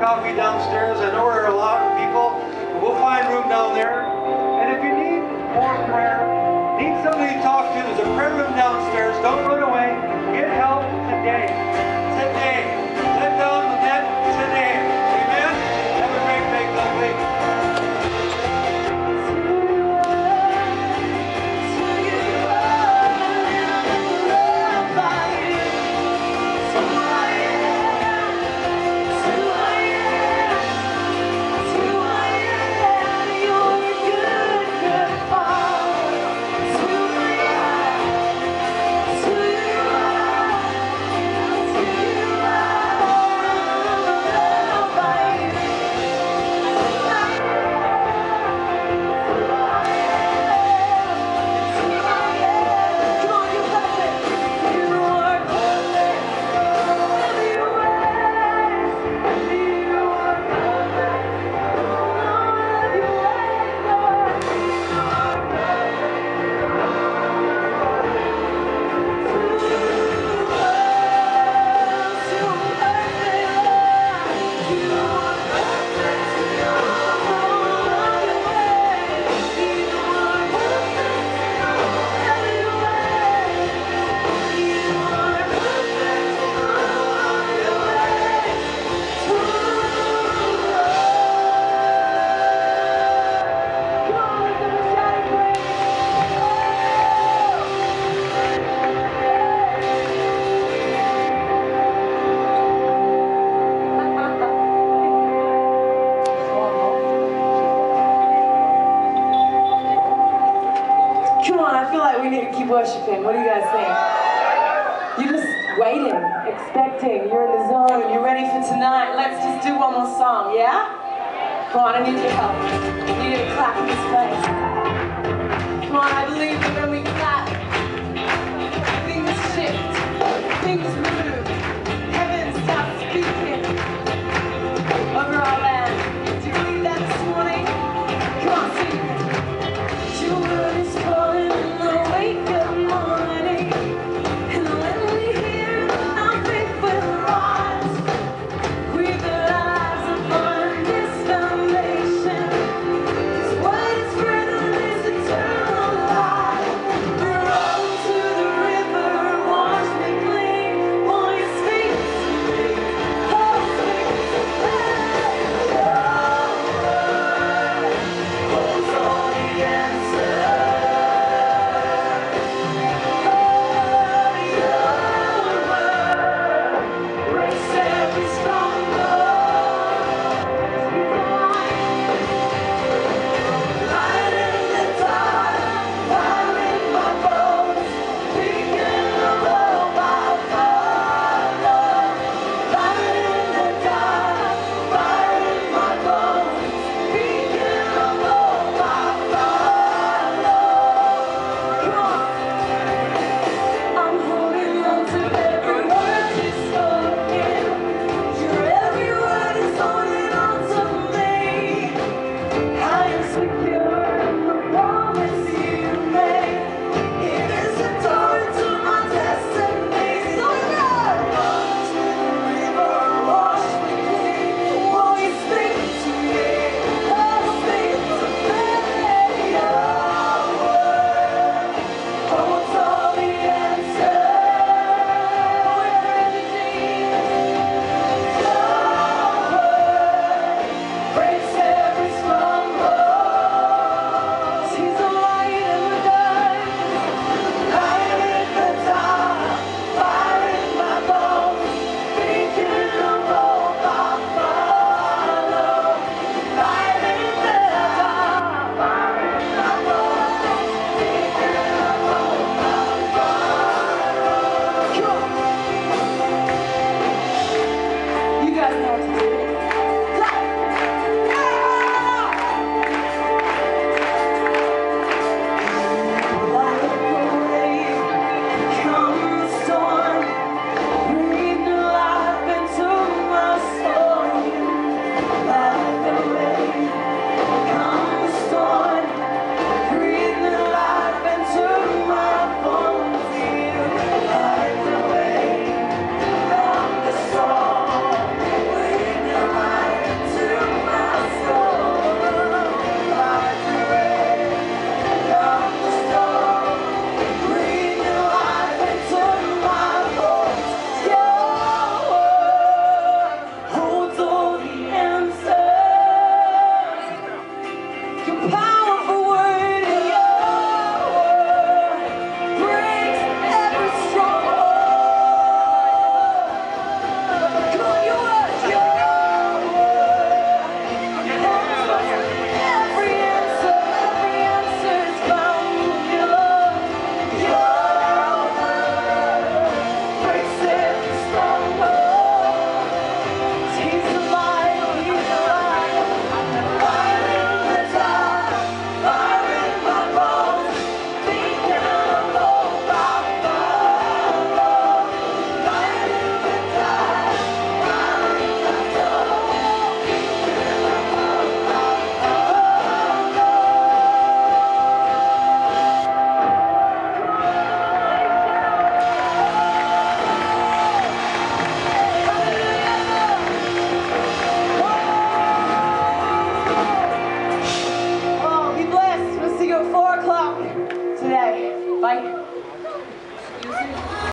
coffee downstairs. I know there are a lot of people. We'll find room down there. And if you need more prayer, need somebody to talk to, there's a prayer room downstairs. Don't run away. Get help today. Today. Let down the net today. Amen? Have a great big week. Worshiping. What do you guys think? You're just waiting, expecting. You're in the zone. You're ready for tonight. Let's just do one more song, yeah? Come on, I need your help. I need you to clap in this place. Come on, I believe that when we clap, things shift, things move, heaven starts speaking over our land. Do you believe that this morning? Come on, sing it. Your word is calling in the wake of morning, and when we hear it, our faith will rise. With the lives upon this foundation, 'cause what is further is eternal life. Thank you.